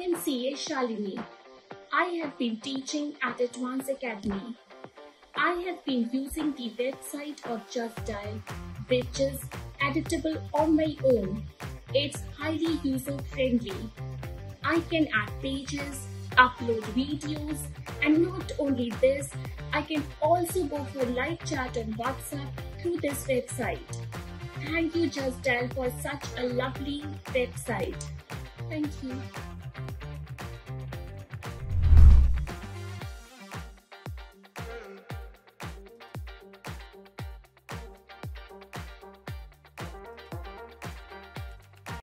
am CA Shalini. I have been teaching at Advanced Academy. I have been using the website of Just Dial, which is editable on my own. It's highly user-friendly. I can add pages, upload videos, and not only this, I can also go for live chat on WhatsApp through this website. Thank you Just Dial for such a lovely website. Thank you.